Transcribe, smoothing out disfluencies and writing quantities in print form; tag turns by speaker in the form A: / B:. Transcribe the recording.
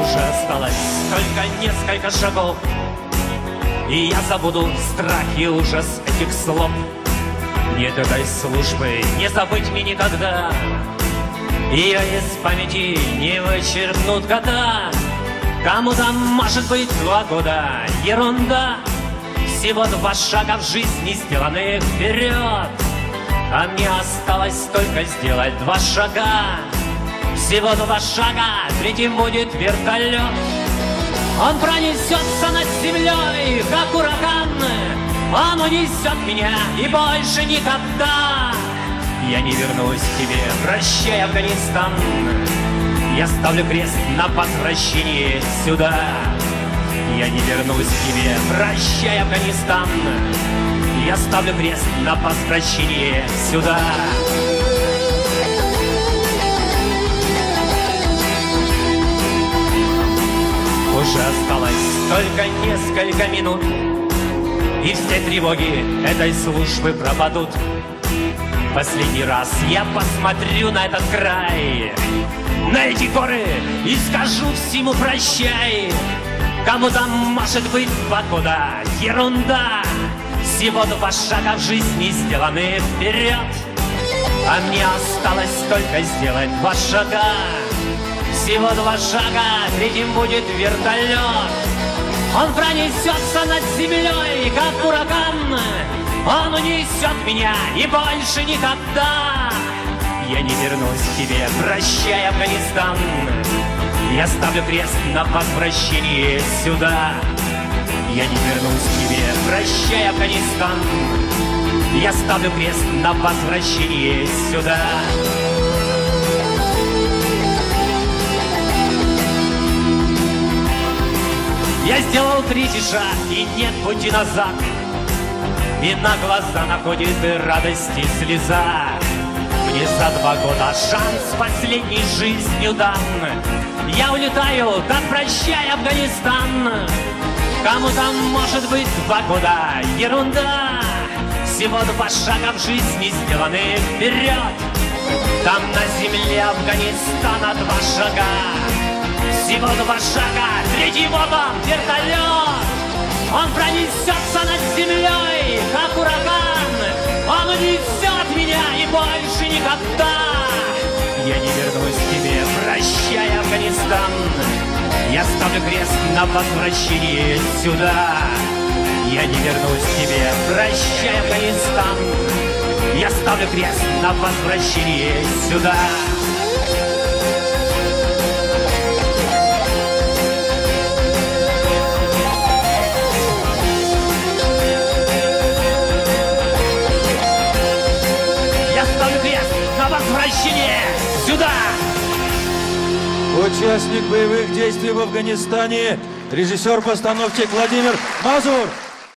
A: Уже осталось только несколько шагов, и я забуду страх и ужас этих слов. Нет этой службы, не забыть мне никогда, ее из памяти не вычеркнут года. Кому-то, может быть, 2 года, ерунда. Всего 2 шага в жизни сделаны вперед, а мне осталось только сделать 2 шага. Всего 2 шага, 3-м будет вертолет. Он пронесется над землей, как ураган. Он унесет меня и больше никогда. Я не вернусь к тебе, прощай, Афганистан. Я ставлю крест на возвращении сюда. Я не вернусь к тебе, прощай, Афганистан. Я ставлю крест на возвращении сюда. Уже осталось только несколько минут, и все тревоги этой службы пропадут. Последний раз я посмотрю на этот край, на эти горы, и скажу всему прощай. Кому-то, может быть, 2 года, ерунда. Всего 2 шага в жизни сделаны вперед, а мне осталось только сделать 2 шага. Всего 2 шага, 3-м будет вертолет. Он пронесется над землей, как ураган. Он унесет меня и больше никогда. Я не вернусь к тебе, прощай, Афганистан. Я ставлю крест на возвращении сюда. Я не вернусь к тебе, прощай, Афганистан. Я ставлю крест на возвращении сюда. Я сделал 3-й шаг, и нет пути назад, и на глаза находит радости слеза. Мне за 2 года шанс последней жизнью дан. Я улетаю, так прощай, Афганистан. Кому-то, может быть, 2 года, ерунда. Всего 2 шага в жизни сделаны вперед. Там на земле Афганистана 2 шага. Всего 2 шага, 3-й вот он, вертолет. Он пронесется над землей, как ураган. Он унесет меня и больше никогда. Я не вернусь к тебе, прощай, Афганистан. Я ставлю крест на возвращении сюда. Я не вернусь к тебе, прощай, Афганистан. Я ставлю крест на возвращении сюда. Возвращение сюда!
B: Участник боевых действий в Афганистане, режиссер постановки Владимир Мазур.